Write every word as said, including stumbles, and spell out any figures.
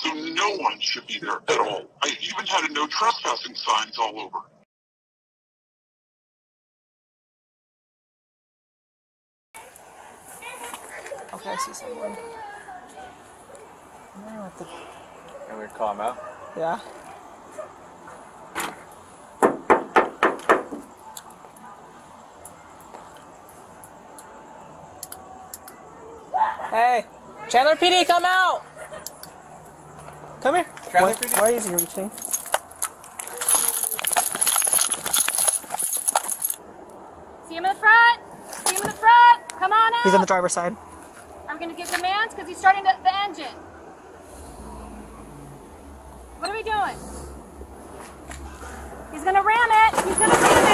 so no one should be there at all. I even had a no trespassing signs all over. Okay, I see someone. I don't know what the... Can we call him out? Yeah. Hey! Chandler P D, come out! Come here. Chandler Why, P D? why is he reaching? See him in the front! See him in the front! Come on out! He's on the driver's side. Are we going to give commands? Because he's starting the, the engine. What are we doing? He's going to ram it! He's going to ram